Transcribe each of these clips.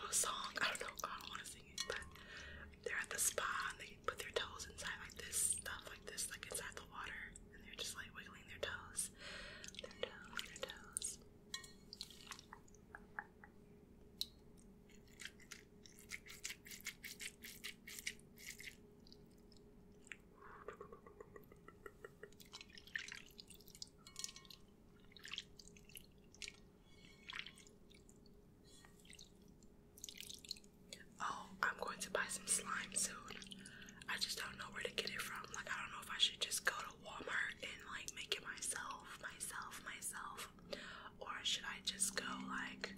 a song. I don't know. I don't want to sing it, but they're at the spa and they put their toes inside like this stuff, like this, like inside the water, and they're just like wiggling their toes, their toes, their toes. Oh, I'm going to buy some slime soon. I just don't know where to get it from. Like, I don't know if I should just go to Walmart and like make it myself, or should I just go like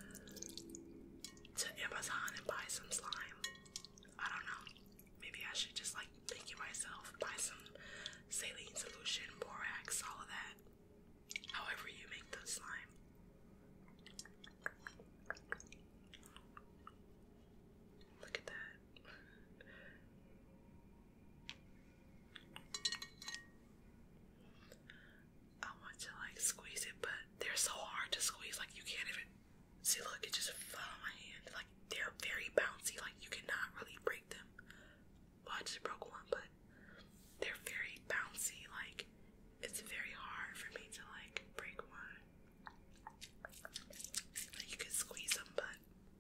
to Amazon and buy some slime? I don't know. Maybe I should just like make it myself, buy some saline solution, borax, all of that. However you make the slime. Look at that. I want to like squeeze it, but they're so hard to squeeze, like you can't even see. Look, it just fell on my hand. Like they're very bouncy, like you cannot really break them. Well, I just broke one, but they're very bouncy. Like it's very hard for me to like break one. Like, you can squeeze them, but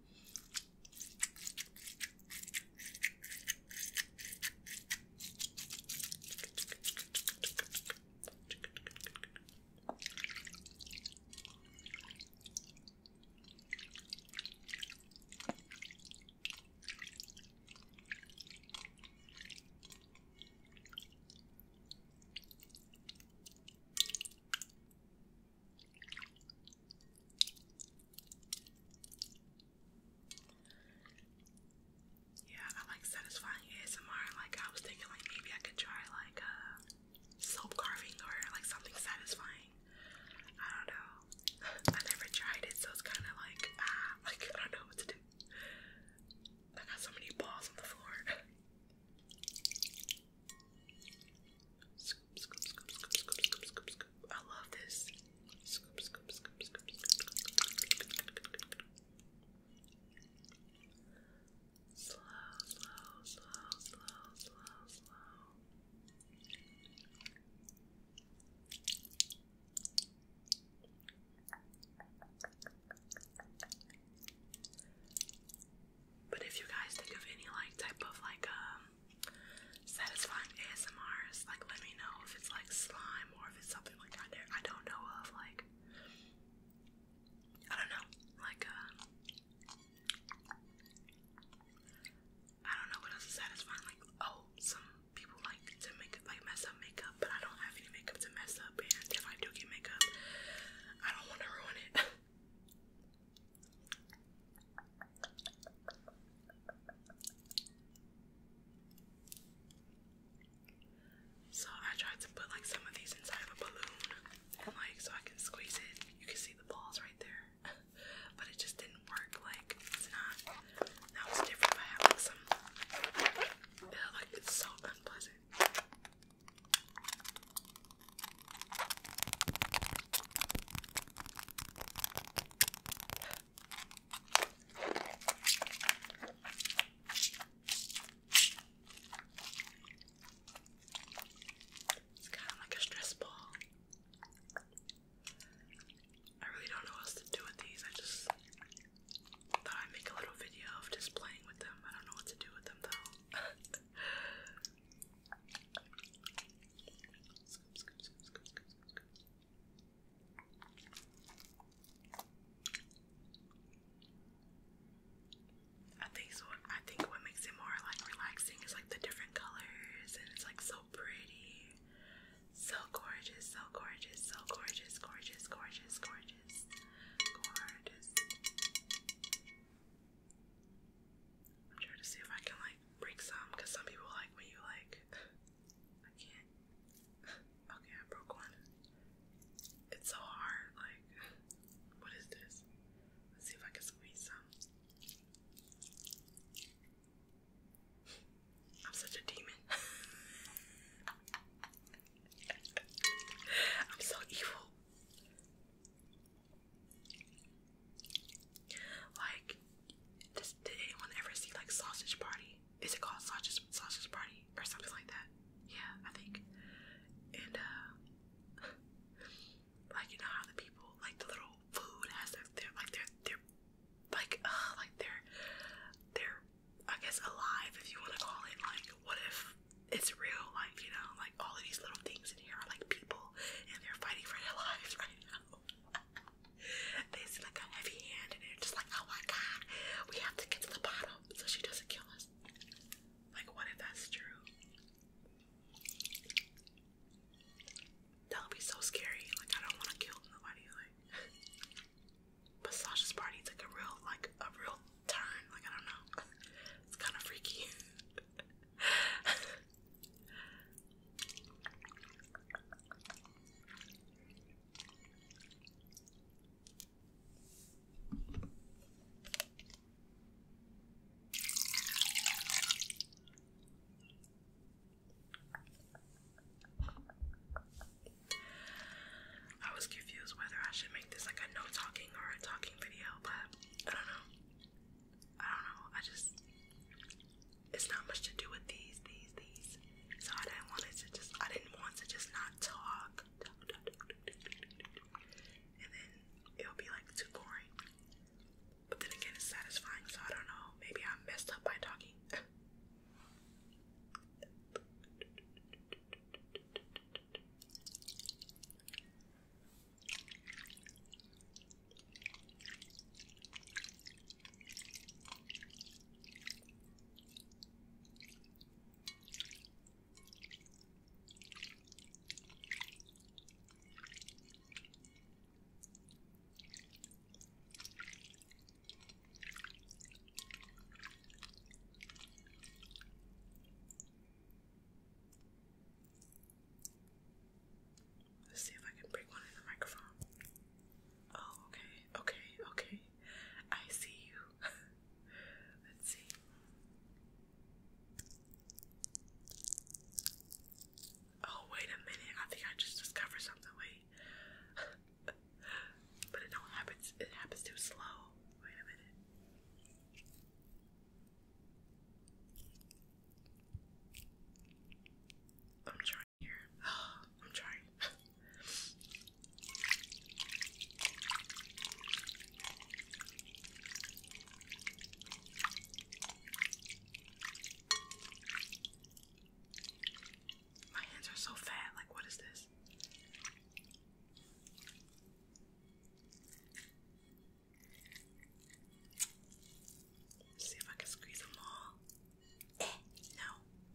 yeah, I like satisfying ASMR. Like I was thinking like maybe I could try like soap carving or like something satisfying. I don't know. I never tried it, so it's kind of like like I don't know what to do. I got so many balls on the floor. Scoop, scoop, scoop, scoop, scoop, scoop, scoop, scoop. I love this. Scoop, scoop, scoop, scoop, scoop, scoop. Slow, slow, slow, slow, slow, slow. But if you guys think of any like type of like satisfying ASMRs, like let me know if it's like slime or if it's something like I don't know of. Like I don't know, like I don't know what else is satisfying. Like, oh, some people like to make like mess up makeup, but I don't have any makeup to mess up, and if I do get makeup, I don't want to ruin it. So I tried to put like some of these inside a real turn. Like, I don't know. It's kind of freaky. I was confused whether I should make this like a no talking or a talking video, but I don't know. It's not much to do with these. So I didn't want to just not talk. And then it'll be like too boring. But then again, it's satisfying, so I don't know. Maybe I messed up by talking. Let's see if I can break one in the microphone. Oh, okay. I see you. Let's see. Oh, wait a minute. I think I just discovered something. Wait. But it don't happen. It happens too slow. Wait a minute. I'm trying here. I'm trying. My hands are so fat. Like, what is this? See if I can squeeze them all. No.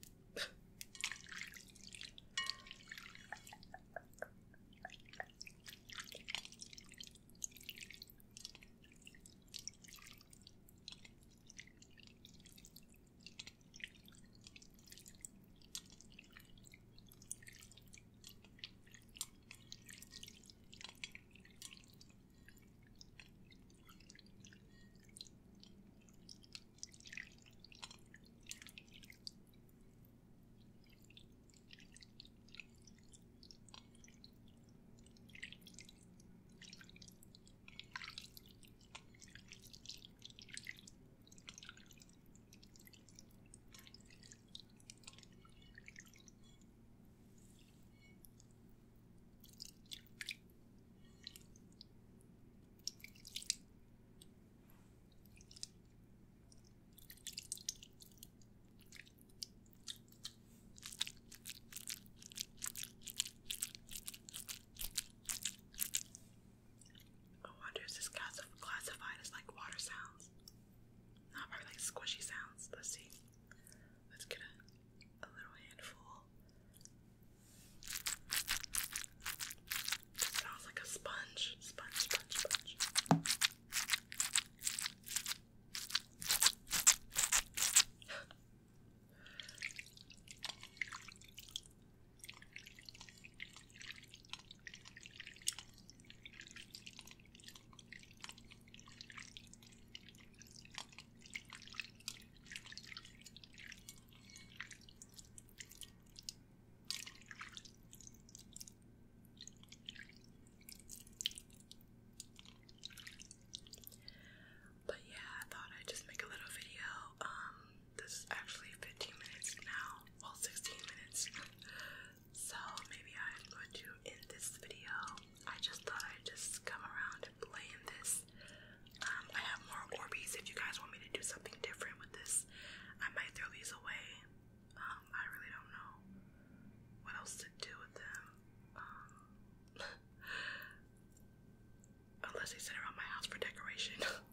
I wonder if this classified as like water sounds. Not probably like squishy sounds. Let's see. Let's get a little handful. Sounds like a sponge. Sponge. But yeah, I thought I'd just make a little video. This is actually 15 minutes now. Well, 16 minutes. So maybe I'm going to end this video. I just thought I'd just come around and play in this. I have more Orbeez if you guys want me to do something different with this. I might throw these away. I really don't know what else to do with them. Unless they sit around my house for decoration.